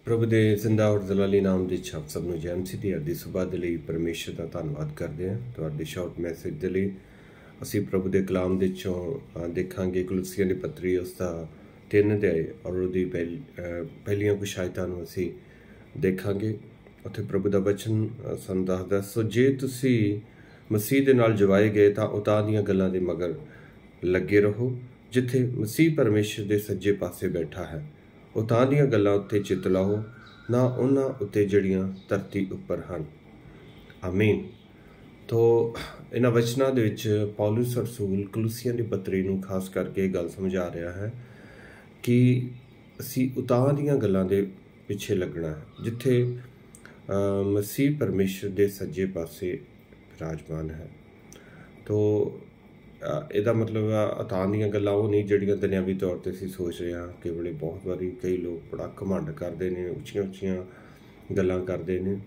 प्रभु के जिंदा और जलाली नाम के छप सब जय मसीह की अद्धी सुबह के लिए परमेश्वर का धन्यवाद करते हैं। तो शॉर्ट मैसेज के लिए असी प्रभु के कलाम के देखा कुलुसियां की पत्री उसका 3 अध्याय और उसकी पहलियां कुछ आयतां असी देखा। उत्थे प्रभु का वचन सानू दसदा, सो जे तुसी मसीह के नाल जवाए गए तो उतां दीयां गल्लां दे मगर लगे रहो, जिथे मसीह परमेश्वर के सज्जे पासे बैठा है। उतां दीयां गल्लां उत्ते चित लाओ, ना उन्हां उत्ते जड़ियां धरती उपर हन। आमीन। तो इन्हां वचनां दे विच पौलुस रसूल कुलुसियां दी पत्री नूं खास करके गल समझा रहा है कि असी उतां दीयां गल्लां दे पिछे लगना है, जिथे मसीह परमेश्वर के सज्जे पासे विराजमान है। तो ਇਹਦਾ मतलब अतां ਦੀਆਂ ਗੱਲਾਂ ਉਹ नहीं ਜਿਹੜੀਆਂ ਦੁਨਿਆਵੀ तौर पर ਅਸੀਂ सोच रहे हैं कि ਵੇਲੇ बहुत ਵਾਰੀ कई लोग बड़ा घमंड करते हैं, ਉੱਚੀਆਂ ਉੱਚੀਆਂ ਗੱਲਾਂ ਕਰਦੇ ਨੇ।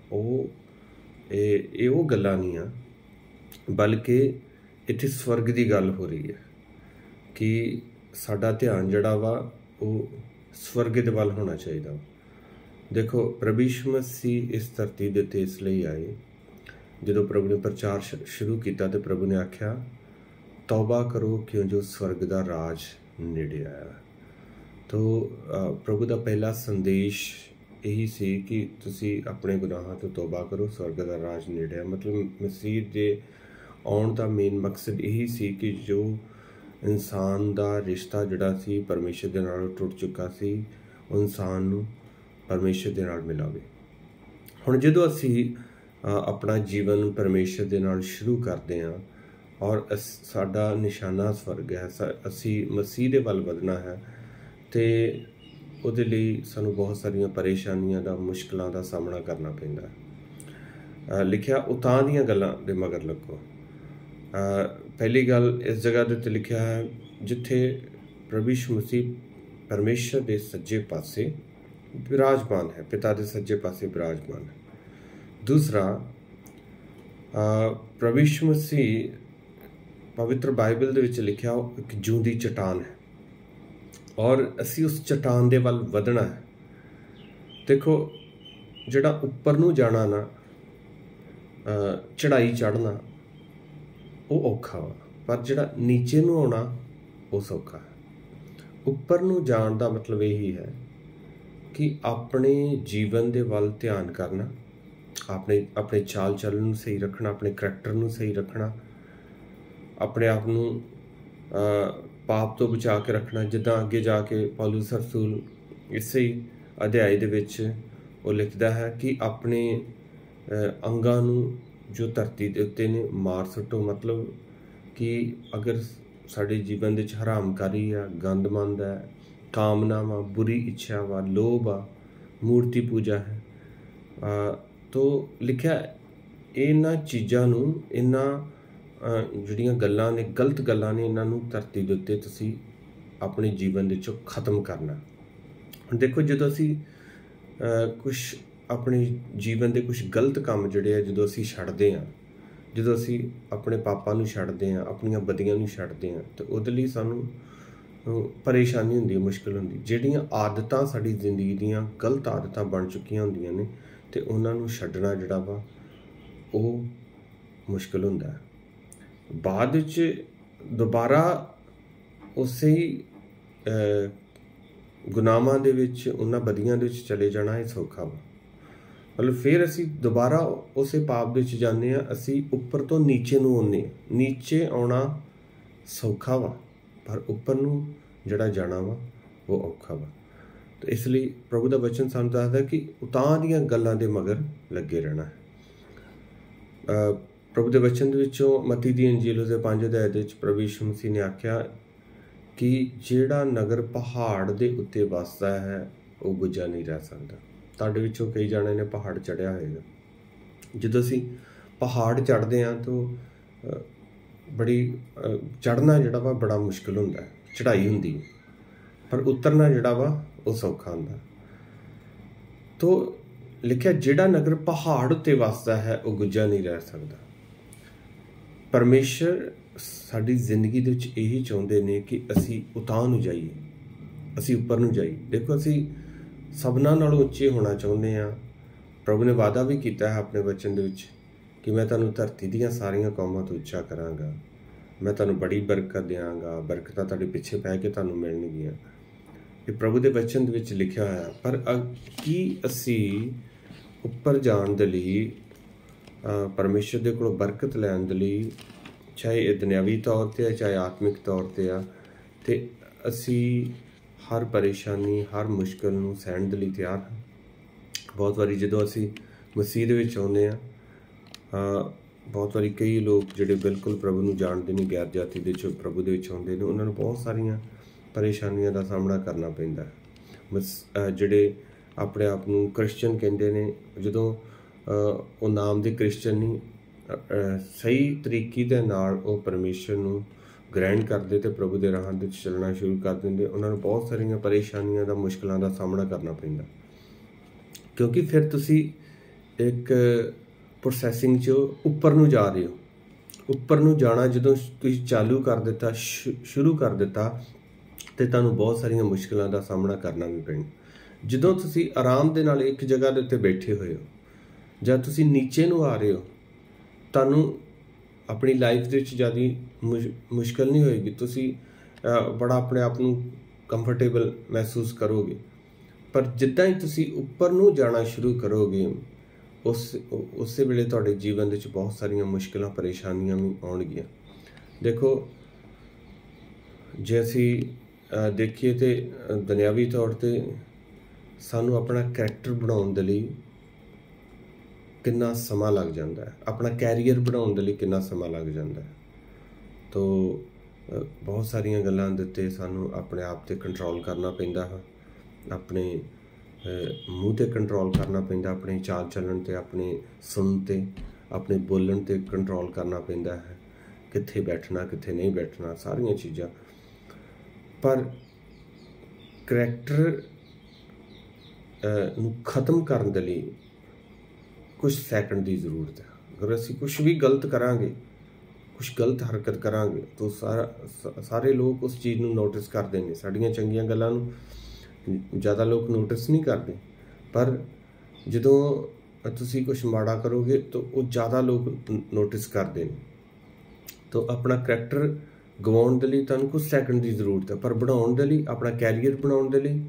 ਉਹ ਗੱਲਾਂ नहीं ਆ, बल्कि ਇੱਥੇ स्वर्ग की गल हो रही है कि साडा ध्यान ਜਿਹੜਾ ਵਾ ਉਹ स्वर्ग ਦੇ ਵੱਲ होना चाहिए। देखो प्रभु यीशु मसीह इस धरती ਦੇ ਉੱਤੇ ਇਸ ਲਈ आए, ਜਦੋਂ प्रभु ने प्रचार शुरू किया तो प्रभु ने आख्या तौबा करो क्यों जो स्वर्ग का राज नेड़े आया। तो प्रभु का पहला संदेश यही सी कि तुसी अपने गुनाहों तो तौबा करो, स्वर्ग का राज नेड़े है। मतलब मसीह के आउण का मेन मकसद यही सी कि जो इंसान का रिश्ता जिहड़ा सी परमेश्वर के नाल टुट चुका सी, वो इंसान नूं परमेश्वर के नाल मिलावे। हुण जदों असी अपना जीवन परमेश्वर के नाल शुरू करते हैं और साडा निशाना स्वर्ग है, असी मसीह दे वल वधना है, तो उहदे लई सानू बहुत सारिया परेशानियां दा मुश्किलों का सामना करना पैंदा है। लिखिया उतां दीयां गल्लां दे मगर लगो। पहली गल इस जगह दे उत्ते लिखिया है जिथे प्रभु यीशु मसीह परमेश्वर के सज्जे पासे विराजमान है, पिता के सज्जे पासे विराजमान है। दूसरा, प्रभु यीशु मसीह पवित्र बाइबल दे विच लिखिया एक जूंदी चट्टान है और असी उस चट्टान दे वल वधना है। देखो जिहड़ा उपर नूं जाना ना, चढ़ाई चढ़ना वो औखा वा, पर जिहड़ा नीचे नूं आउणा वो सौखा है। उपर नूं जाण दा मतलब यही है कि अपने जीवन दे वल ध्यान करना, अपने चाल चलन नूं सही रखना, अपने करैक्टर नूं सही रखना, अपने आप नूं पाप तो बचा के रखना। जिद्दां अगे जाके पौलुस रसूल इस ही अध्याय दे विच वो लिखदा है कि अपने अंगां नूं जो धरती दे उत्ते ने मार सुट्टो। मतलब कि अगर साडे जीवन दे हरामकारी आ, गंदमंद है, कामनावां, बुरी इच्छा वा, लोभ आ, मूर्ति पूजा है, तो लिखिया इन्हां चीज़ां नूं, इन्हां ਜਿਹੜੀਆਂ ਗੱਲਾਂ ने गलत ਗੱਲਾਂ ने, इन्हां नूं धरती दे उत्ते तुसीं अपने जीवन दे विचों खत्म करना। हुण देखो जदों असीं कुछ अपने जीवन के कुछ गलत काम जिहड़े आ जदों असीं छड्डदे हां, जदों असीं अपने पापां नूं छड्डदे हां, अपणीआं बदियां नूं छड्डदे हां, तो उहदे लई सानूं परेशानी हुंदी, मुश्किल हुंदी। जिहड़ियां आदतां साडी जिंदगी दीयां गलत आदतां बन चुकीआं हुंदियां ने, ते उहनां नूं छड्डना जिहड़ा वा ओह मुश्किल हुंदा है। बाद विच दोबारा उसे ही गुनाहां दे विच, उन्हां बदियां दे विच चले जाना ये सौखा वा। मतलब फिर असी दोबारा उस पाप दे विच जाने आ, असी उपर तो नीचे नूं आउने, नीचे आउणा सौखा वा, पर उपर नूं जिहड़ा जाना वा वो औखा वा। तो इसलिए प्रभु का वचन सानूं दसदा कि उतां दीयां गल्लां दे मगर लगे रहना है। प्रभु के वचन के मत्ती दी अंजील उसके 5 अध्याय दे प्रभु यीशु मसीह ने आख्या कि जिहड़ा नगर पहाड़ के उत्ते वसदा है वो गुज्जा नहीं रह सकता। तुहाडे विचों कई जाणे ने पहाड़ चढ़िया होएगा। जदों असीं पहाड़ चढ़ते हैं तो बड़ी चढ़ना जिहड़ा वा बड़ा मुश्किल हुंदा है, चढ़ाई हुंदी है, पर उतरना जिहड़ा वा वो सौखा हुंदा। तो लिखिया जिहड़ा नगर पहाड़ उत्ते वसदा है वो गुज्जा नहीं रह सकता। परमेश्वर साडी जिंदगी दे विच यही चाहुंदे ने कि असी उतां नूं जाइए, असी उपर नूं जाइए। देखो असी सबना नालों उच्चे होना चाहुंदे आ। प्रभु ने वादा भी किया है अपने वचन दे विच कि मैं तुहानूं धरती दीयां सारियां कौमां तो उच्चा करांगा, मैं तुहानूं बड़ी बरकत देवांगा, बरकतां तुहाडे पिछे पै के तुहानूं मिलणगीਆਂ। ये प्रभु के वचन विच लिखिया होया। पर की असी उपर जाण दे लई परमेश्वर दे कोलों बरकत लैण दे लई, चाहे ये दुनियावी तौर पर है चाहे आत्मिक तौर पर आ, तो असी हर परेशानी हर मुश्किल नूं सहण दे लई तैयार हाँ। बहुत बारी जदों असी मसीह दे विच आउंदे आ, बहुत बारी कई लोग जिहड़े बिल्कुल प्रभु नूं जाणदे नहीं, गैर जाति दे चों प्रभु दे विच आउंदे ने, उन्हां नूं बहुत सारियां परेशानियां दा सामना करना पैंदा है। जिहड़े अपने आप नूं क्रिश्चन कहंदे ने, जदों ਉਹ नाम ਦੇ क्रिश्चन नहीं सही तरीके दे नाल ਉਹ परमेश्वर ਨੂੰ ग्रहण करते तो प्रभु के राह ਦੇ चलना शुरू कर देंगे, उन्होंने बहुत सारिया परेशानियों का मुश्किलों का सामना करना पैंदा, क्योंकि फिर तुसी एक प्रोसैसिंग चो उपर नूं जा रहे हो। उपर नूं जाना जदों तुसी चालू कर दिता, शुरू कर दिता, तो तुहानूं बहुत सारिया मुश्किलों का सामना करना भी पैना। जदों तुसी आराम दे नाल एक जगह दे उत्ते बैठे हुए हो, ਜਾਂ ਤੁਸੀਂ ਨੀਚੇ ਨੂੰ ਆ ਰਹੇ ਹੋ, ਤੁਹਾਨੂੰ ਆਪਣੀ ਲਾਈਫ ਦੇ ਵਿੱਚ ਜ਼ਿਆਦਾ ਮੁਸ਼ਕਲ ਨਹੀਂ ਹੋਏਗੀ, ਤੁਸੀਂ ਬੜਾ ਆਪਣੇ ਆਪ ਨੂੰ ਕੰਫਰਟੇਬਲ ਮਹਿਸੂਸ ਕਰੋਗੇ। ਪਰ ਜਿੱਦਾਂ ਹੀ ਤੁਸੀਂ ਉੱਪਰ ਨੂੰ ਜਾਣਾ ਸ਼ੁਰੂ ਕਰੋਗੇ, ਉਸੇ ਵੇਲੇ ਤੁਹਾਡੇ ਜੀਵਨ ਦੇ ਵਿੱਚ ਬਹੁਤ ਸਾਰੀਆਂ ਮੁਸ਼ਕਲਾਂ ਪਰੇਸ਼ਾਨੀਆਂ ਵੀ ਆਉਣਗੀਆਂ। ਦੇਖੋ, ਜੇ ਅਸੀਂ ਦੇਖੀਏ ਤਾਂ ਦੁਨਿਆਵੀ ਤੌਰ 'ਤੇ ਸਾਨੂੰ ਆਪਣਾ ਕਰੈਕਟਰ ਬਣਾਉਣ ਦੇ ਲਈ कितना समा लग जाता है, अपना कैरीयर बनाने के लिए कितना समा लग जाता है। तो बहुत सारिया गल्लां दे उत्ते सानू अपने आप ते कंट्रोल करना पैंदा है, अपने मूँह ते कंट्रोल करना पैंदा, अपने चाल चलन ते, अपने सुन ते, अपने बोलन ते कंट्रोल करना पैंदा है, कित्थे बैठना कित्थे नहीं बैठना, सारिया चीज़ां। पर करैक्टर नूं खत्म करने के लिए कुछ सैकंड की जरूरत है। अगर असी कुछ भी गलत करांगे, कुछ गलत हरकत करांगे, तो सारे लोग उस चीज़ नूं नोटिस करते हैं। साड़ियाँ चंगियां गल्लां नूं ज़्यादा लोग नोटिस नहीं करते, पर जदों तुसी कुछ माड़ा करोगे तो वो ज़्यादा लोग नोटिस करते हैं। तो अपना करैक्टर गवाउण दे लई तुहानूं कुछ सैकंड की जरूरत है, पर बनाउण दे लई, अपना कैरीयर बनाउण दे लई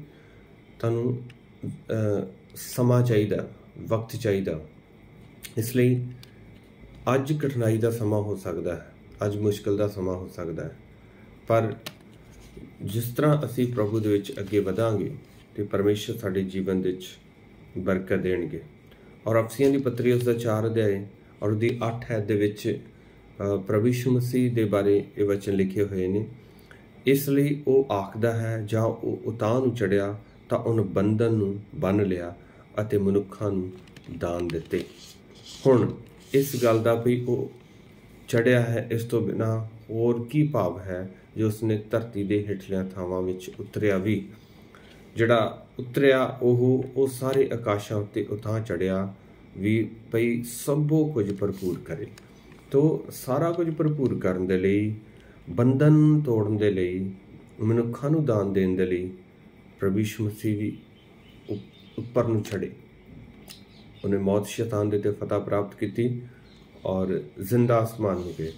तुहानूं समा चाहिदा, वक्त चाहिदा। इसलिए अज कठिनाई का समा हो सकता है, अज मुश्किल का समा हो सकता है, पर जिस तरह असी प्रभु दे विच अगे वधांगे तो परमेश्वर साडे जीवन दे विच बरकत देणगे। और अफसियां दी पत्री उसका 4 अध्याय और उसकी 8 ऐत दे विच प्रभु यीशु मसीह दे बारे ये वचन लिखे हुए ने। इसलिए वो आखदा है, जां वो उतां नूं चढ़िया तां उन बंधन नूं बन लिया अते मनुखां नूं दान दिते। हुण इस गल दा भी वो चढ़िया है, इस तो बिना होर की भाव है जो उसने धरती दे हेठलियां थावां विच उतरिया भी। जिहड़ा उतरिया वो सारे आकाशां उत्ते उतां चढ़िया भी भई सबो कुछ भरपूर करे। तो सारा कुछ भरपूर करन दे लई, बंधन तोड़न दे लई, मनुखां नूं दान देण दे लई प्रभु यीशु मसीह भी उपर नूं चढ़े। उन्हें मौत शैतान दे ते फतह प्राप्त की और जिंदा आसमान में गए।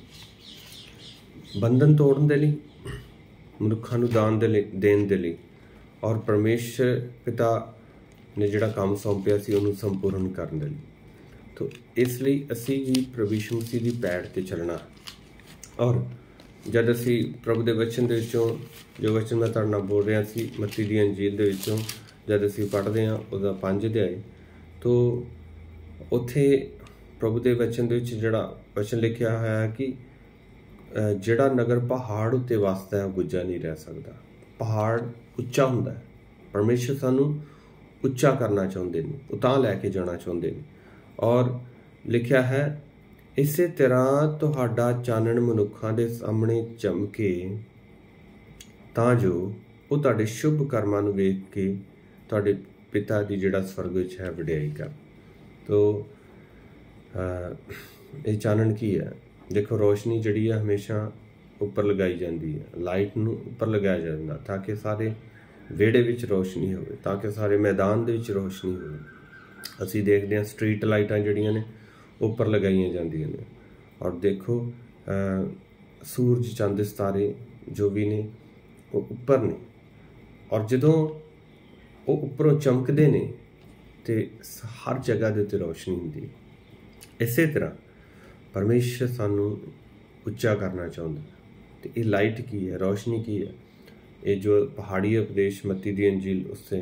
बंधन तोड़न दे लई, मनुखां नूं दान देण दे लई, और परमेश्वर पिता ने जिहड़ा काम सौंपिया सी उहनूं संपूर्ण करन दे लई। तो इसलिए असी भी प्रभु यीशु मसीह दी पैड़ ते चलना। और जद असी प्रभु दे वचन दे विचों, जो वचन मैं तुहाडे नाल बोल रहा सी, मत्ती दी अंजील दे विचों जद असी पढ़दे हां उहदा 5 अध्याय, तो उत्थे प्रभु के वचन दे विच जिहड़ा वचन लिखिया है कि जिहड़ा नगर पहाड़ उत्ते वसदा है गुज्जा नहीं रह सकता। पहाड़ उच्चा हुंदा है, परमेश्वर सानू उच्चा करना चाहुंदे ने, उतां लैके जाना चाहुंदे ने। और लिखिया है, इसे तरह तुहाडा चानण मनुखां दे सामणे चमके तां जो वो तुहाडे शुभ कर्मां नूं वेख के तुहाडे पिता दी जिहड़ा स्वर्ग विच है वडियाई कर। तो ये चानण की है? देखो, रोशनी जिहड़ी है हमेशा उपर लगाई जाती है, लाइट नूं उपर लगाया जाता ताकि सारे ਵਿਹੜੇ ਵਿੱਚ ਰੋਸ਼ਨੀ ਹੋਵੇ, ਤਾਂ ਕਿ ਸਾਰੇ ਮੈਦਾਨ ਦੇ ਵਿੱਚ ਰੋਸ਼ਨੀ ਹੋਵੇ। ਅਸੀਂ ਦੇਖਦੇ ਹਾਂ ਸਟਰੀਟ ਲਾਈਟਾਂ ਜਿਹੜੀਆਂ ਨੇ ਉੱਪਰ ਲਗਾਈਆਂ ਜਾਂਦੀਆਂ ਨੇ, ਔਰ ਦੇਖੋ ਸੂਰਜ, ਚੰਦ, ਸਿਤਾਰੇ ਜੋ ਵੀ ਨੇ ਉਹ ਉੱਪਰ ਨੇ, ਔਰ ਜਦੋਂ ਉਹ ਉੱਪਰੋਂ ਚਮਕਦੇ ਨੇ ਤੇ ਹਰ ਜਗ੍ਹਾ ਦੇ ਉੱਤੇ ਰੋਸ਼ਨੀ ਹੁੰਦੀ ਹੈ। ਇਸੇ ਤਰ੍ਹਾਂ ਪਰਮੇਸ਼ਰ ਸਾਨੂੰ ਉੱਚਾ ਕਰਨਾ ਚਾਹੁੰਦਾ, ਤੇ ਇਹ ਲਾਈਟ ਕੀ ਹੈ, ਰੋਸ਼ਨੀ ਕੀ ਹੈ? ਇਹ ਜੋ ਪਹਾੜੀ ਉਪਦੇਸ਼ ਮੱਤੀ ਦੀ ਅੰਜੀਲ ਉਸਦੇ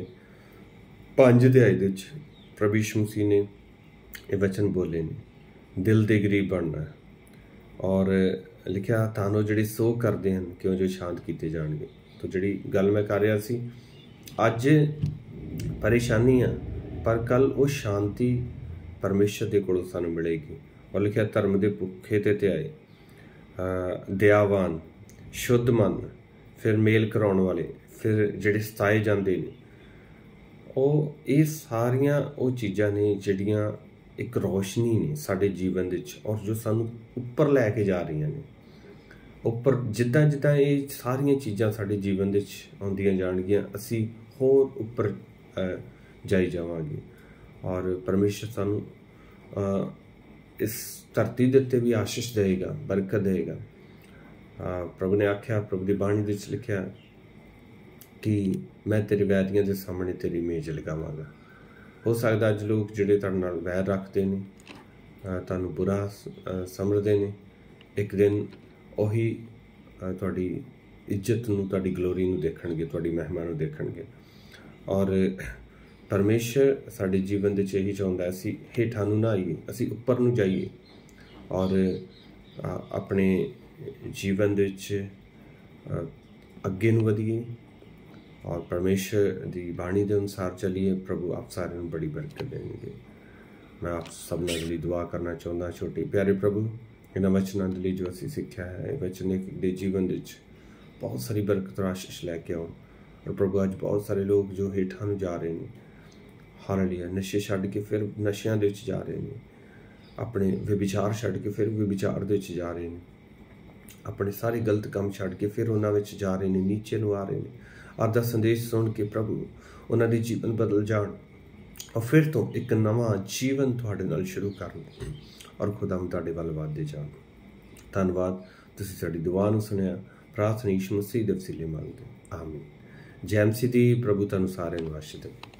5 ਅਧਿਆਏ ਦੇ ਵਿੱਚ ਪ੍ਰਭੂ ਯਿਸੂ ਮਸੀਹ ਨੇ ਇਹ ਵਚਨ ਬੋਲੇ ਨੇ, ਦਿਲ ਦੇ ਗਰੀਬ ਬਣਨਾ, ਔਰ ਲਿਖਿਆ ਤਾਨੂੰ ਜਿਹੜੇ ਸੋਗ ਕਰਦੇ ਹਨ ਕਿਉਂ ਜੋ ਸ਼ਾਂਤ ਕੀਤੇ ਜਾਣਗੇ। ਤਾਂ ਜਿਹੜੀ ਗੱਲ ਮੈਂ ਕਰ ਰਿਹਾ ਸੀ, ਅੱਜ ਪਰੇਸ਼ਾਨੀ ਆ, ਪਰ ਕੱਲ ਉਹ ਸ਼ਾਂਤੀ ਪਰਮੇਸ਼ਰ ਦੇ ਕੋਲੋਂ ਸਾਨੂੰ ਮਿਲੇਗੀ। ਔਰ ਲਿਖਿਆ ਧਰਮ ਦੇ ਭੁੱਖੇ ਤੇ ਧਿਆਏ, ਦਇਆਵਾਨ, ਸ਼ੁੱਧ ਮਨ, ਫਿਰ ਮੇਲ ਕਰਾਉਣ ਵਾਲੇ, ਫਿਰ ਜਿਹੜੇ ਸਤਾਏ ਜਾਂਦੇ ਨੇ, ਇਹ ਸਾਰੀਆਂ ਉਹ ਚੀਜ਼ਾਂ ਨੇ ਜਿਹੜੀਆਂ ਇੱਕ ਰੋਸ਼ਨੀ ਨੇ ਸਾਡੇ ਜੀਵਨ ਦੇ ਵਿੱਚ, ਔਰ ਜੋ ਸਾਨੂੰ ਉੱਪਰ ਲੈ ਕੇ ਜਾ ਰਹੀਆਂ ਨੇ। ਉੱਪਰ ਜਿੱਦਾਂ ਜਿੱਦਾਂ ਇਹ ਸਾਰੀਆਂ ਚੀਜ਼ਾਂ ਸਾਡੇ ਜੀਵਨ ਦੇ ਵਿੱਚ ਆਉਂਦੀਆਂ ਜਾਣਗੀਆਂ, ਅਸੀਂ ਹੋਰ ਉੱਪਰ ਜਾਈ ਜਾਵਾਂਗੇ, ਔਰ ਪਰਮੇਸ਼ਰ ਸਾਨੂੰ ਇਸ ਧਰਤੀ ਦੇ ਉੱਤੇ ਵੀ ਆਸ਼ੀਸ਼ ਦੇਵੇਗਾ, ਬਰਕਤ ਦੇਵੇਗਾ। ਪ੍ਰਭੂ ਨੇ ਆਖਿਆ, ਪ੍ਰਭੂ ਦੀ ਬਾਣੀ ਦੇ ਵਿੱਚ ਲਿਖਿਆ ਕਿ ਮੈਂ ਤੇਰੇ ਵੈਰੀਆਂ ਦੇ ਸਾਹਮਣੇ ਤੇਰੀ ਮੇਜ਼ ਲਗਾਵਾਂਗਾ। ਹੋ ਸਕਦਾ ਅੱਜ ਲੋਕ ਜਿਹੜੇ ਤੁਹਾਡੇ ਨਾਲ ਵੈਰ ਰੱਖਦੇ ਨੇ, ਤੁਹਾਨੂੰ ਬੁਰਾ ਸਮਝਦੇ ਨੇ, ਇੱਕ ਦਿਨ ਉਹੀ ਤੁਹਾਡੀ ਇੱਜ਼ਤ ਨੂੰ, ਤੁਹਾਡੀ ਗਲੋਰੀ ਨੂੰ ਦੇਖਣਗੇ, ਤੁਹਾਡੀ ਮਹਿਮਾ ਨੂੰ ਦੇਖਣਗੇ। ਔਰ ਪਰਮੇਸ਼ਰ ਸਾਡੇ ਜੀਵਨ ਦੇ 'ਚ ਇਹੀ ਚਾਹੁੰਦਾ, ਅਸੀਂ ਹੇਠਾਂ ਨੂੰ ਨਾ ਆਈਏ, ਅਸੀਂ ਉੱਪਰ ਨੂੰ ਜਾਈਏ, ਔਰ ਆਪਣੇ ਜੀਵਨ ਦੇ ਵਿੱਚ ਅੱਗੇ ਨੂੰ ਵਧੀਏ, ਔਰ ਪਰਮੇਸ਼ਰ ਦੀ ਬਾਣੀ ਦੇ ਅਨੁਸਾਰ ਚੱਲੀਏ। ਪ੍ਰਭੂ ਆਪ ਸਾਰਿਆਂ ਨੂੰ ਬੜੀ ਬਰਕਤ ਦੇਣਗੇ। ਮੈਂ ਆਪ ਸਭ ਨਾਲ ਲਈ ਦੁਆ ਕਰਨਾ ਚਾਹੁੰਦਾ। ਛੋਟੇ ਪਿਆਰੇ ਪ੍ਰਭੂ, ਇਹਨਾਂ ਵਚਨਾਂ ਦੇ ਲਈ ਜੋ ਅਸੀਂ ਸਿੱਖਿਆ ਹੈ, ਇਹ ਵਚਨ ਇੱਕ ਦੇ ਜੀਵਨ ਦੇ ਵਿੱਚ ਬਹੁਤ ਸਾਰੀ ਬਰਕਤ ਆਸ਼ੀਸ਼ ਲੈ ਕੇ ਆਉਣ। ਔਰ ਪ੍ਰਭੂ ਅੱਜ ਬਹੁਤ ਸਾਰੇ ਲੋਕ ਜੋ ਹੇਠਾਂ ਨੂੰ ਜਾ ਰਹੇ ਨੇ, ਹਾਲੇਲੂਇਆ, ਨਸ਼ੇ ਛੱਡ ਕੇ ਫਿਰ ਨਸ਼ਿਆਂ ਦੇ ਵਿੱਚ ਜਾ ਰਹੇ ਨੇ, ਆਪਣੇ ਵਿਚਾਰ ਛੱਡ ਕੇ ਫਿਰ ਵਿਚਾਰ ਦੇ ਵਿੱਚ ਜਾ ਰਹੇ ਨੇ, ਆਪਣੇ ਸਾਰੇ ਗਲਤ ਕੰਮ ਛੱਡ ਕੇ ਫਿਰ ਉਹਨਾਂ ਵਿੱਚ ਜਾ ਰਹੇ ਨੇ, ਨੀਚੇ ਨੂੰ ਆ ਰਹੇ ਨੇ। ਆਪ ਦਾ ਸੰਦੇਸ਼ ਸੁਣ ਕੇ ਪ੍ਰਭੂ ਉਹਨਾਂ ਦੇ ਜੀਵਨ ਬਦਲ ਜਾਣ, ਔਰ ਫਿਰ ਤੋਂ ਇੱਕ ਨਵਾਂ ਜੀਵਨ ਤੁਹਾਡੇ ਨਾਲ ਸ਼ੁਰੂ ਕਰਨ, ਔਰ ਖੁਦਾਵੰਦ ਤੁਹਾਡੇ ਵੱਲ ਵੱਧਦੇ ਜਾਣ। ਧੰਨਵਾਦ, ਤੁਸੀਂ ਸਾਡੀ ਦੁਆ ਨੂੰ ਸੁਣਿਆ। ਪ੍ਰਾਰਥਨਾ ਯਿਸੂ ਮਸੀਹ ਦੇ ਵਸੀਲੇ ਮੰਗਦੇ, ਆਮੀਨ। ਜੈ ਮਸੀਹ ਦੀ। ਪ੍ਰਭੂ ਤੁਹਾਨੂੰ ਸਾਰਿਆਂ ਨੂੰ ਆਸ਼ੀਰਵਾਦ ਦੇਵੇ।